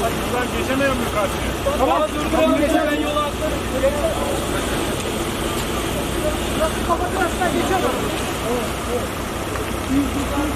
Buradan geçemiyor muyum karşıya? Tamam durduralım. Ben yola atlarım. Kapatın aslında geçemem.